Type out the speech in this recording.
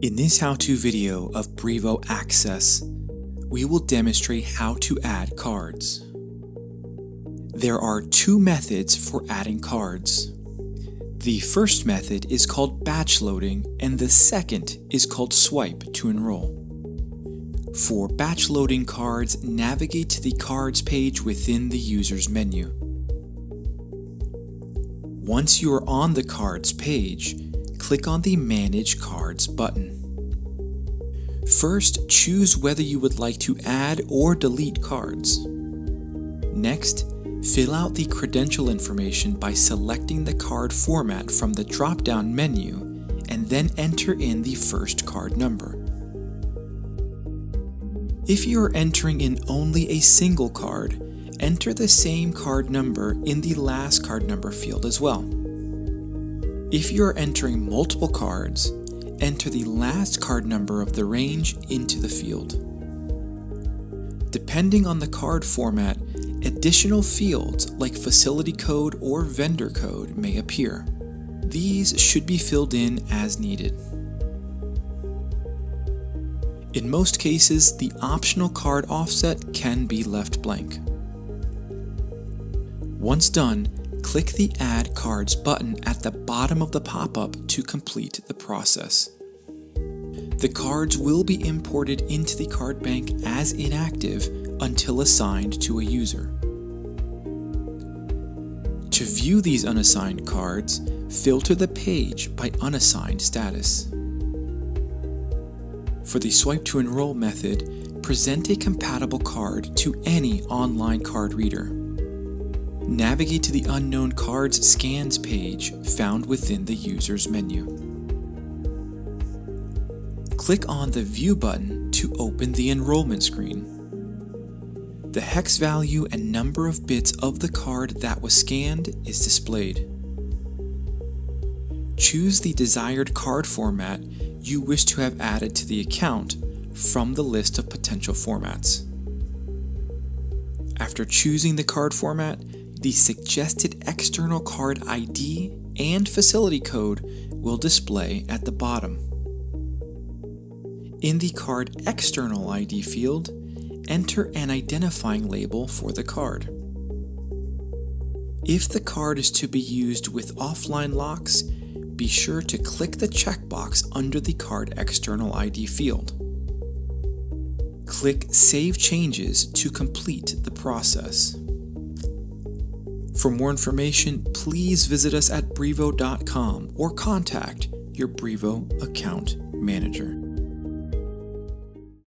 In this how-to video of Brivo Access, we will demonstrate how to add cards. There are two methods for adding cards. The first method is called batch loading and the second is called swipe to enroll. For batch loading cards, navigate to the cards page within the user's menu. Once you are on the cards page, click on the Manage Cards button. First, choose whether you would like to add or delete cards. Next, fill out the credential information by selecting the card format from the drop-down menu and then enter in the first card number. If you are entering in only a single card, enter the same card number in the last card number field as well. If you are entering multiple cards, enter the last card number of the range into the field. Depending on the card format, additional fields like facility code or vendor code may appear. These should be filled in as needed. In most cases, the optional card offset can be left blank. Once done, click the Add Cards button at the bottom of the pop-up to complete the process. The cards will be imported into the card bank as inactive until assigned to a user. To view these unassigned cards, filter the page by unassigned status. For the swipe to enroll method, present a compatible card to any online card reader. Navigate to the Unknown Cards Scans page found within the user's menu. Click on the View button to open the enrollment screen. The hex value and number of bits of the card that was scanned is displayed. Choose the desired card format you wish to have added to the account from the list of potential formats. After choosing the card format, the suggested external card ID and facility code will display at the bottom. In the card external ID field, enter an identifying label for the card. If the card is to be used with offline locks, be sure to click the checkbox under the card external ID field. Click Save Changes to complete the process. For more information, please visit us at brivo.com or contact your Brivo account manager.